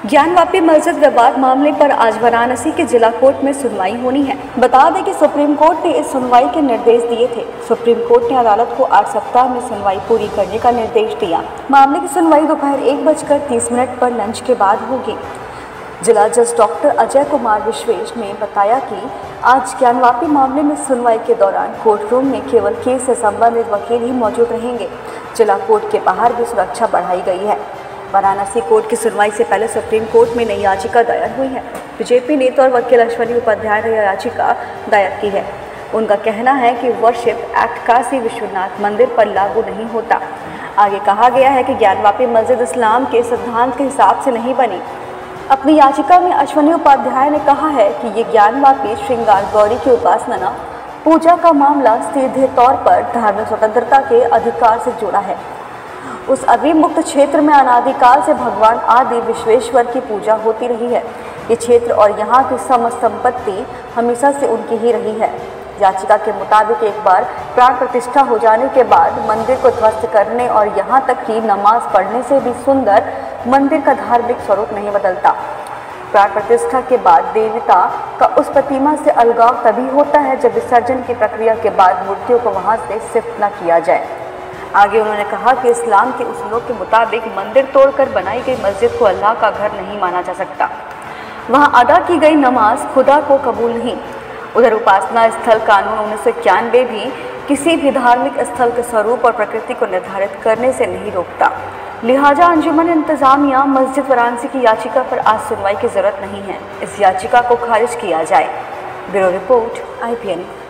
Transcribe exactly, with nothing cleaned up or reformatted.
ज्ञानवापी मस्जिद विवाद मामले पर आज वाराणसी के जिला कोर्ट में सुनवाई होनी है। बता दें कि सुप्रीम कोर्ट ने इस सुनवाई के निर्देश दिए थे। सुप्रीम कोर्ट ने अदालत को आठ सप्ताह में सुनवाई पूरी करने का निर्देश दिया। मामले की सुनवाई दोपहर एक बजकर तीस मिनट पर लंच के बाद होगी। जिला जज डॉक्टर अजय कुमार विश्वेश ने बताया कि आज ज्ञानवापी मामले में सुनवाई के दौरान कोर्ट रूम में केवल केस से संबंधित वकील ही मौजूद रहेंगे। जिला कोर्ट के बाहर भी सुरक्षा बढ़ाई गई है। वाराणसी कोर्ट की सुनवाई से पहले सुप्रीम कोर्ट में नई याचिका दायर हुई है। बीजेपी नेता और वकील अश्वनी उपाध्याय ने यह याचिका दायर की है। उनका कहना है कि वर्शिप एक्ट काशी विश्वनाथ मंदिर पर लागू नहीं होता। आगे कहा गया है कि ज्ञानवापी मस्जिद इस्लाम के सिद्धांत के हिसाब से नहीं बनी। अपनी याचिका में अश्वनी उपाध्याय ने कहा है कि ये ज्ञानवापी श्रृंगार गौरी की उपासना पूजा का मामला सीधे तौर पर धार्मिक स्वतंत्रता के अधिकार से जुड़ा है। उस अविमुक्त क्षेत्र में अनादिकाल से भगवान आदि विश्वेश्वर की पूजा होती रही है। ये क्षेत्र और यहाँ की समस्त संपत्ति हमेशा से उनकी ही रही है। याचिका के मुताबिक एक बार प्राण प्रतिष्ठा हो जाने के बाद मंदिर को ध्वस्त करने और यहाँ तक कि नमाज पढ़ने से भी सुंदर मंदिर का धार्मिक स्वरूप नहीं बदलता। प्राण प्रतिष्ठा के बाद देवता का उस प्रतिमा से अलगाव तभी होता है जब विसर्जन की प्रक्रिया के बाद मूर्तियों को वहाँ से शिफ्ट न किया जाए। आगे उन्होंने कहा कि इस्लाम के उसूलों के मुताबिक मंदिर तोड़कर बनाई गई मस्जिद को अल्लाह का घर नहीं माना जा सकता। वहाँ अदा की गई नमाज खुदा को कबूल नहीं। उधर उपासना स्थल कानून उन्नीस सौ इक्यानवे भी किसी भी धार्मिक स्थल के स्वरूप और प्रकृति को निर्धारित करने से नहीं रोकता। लिहाजा अंजुमन इंतजामिया मस्जिद वाराणसी की याचिका पर आज सुनवाई की जरूरत नहीं है। इस याचिका को खारिज किया जाए। Bureau report I P N.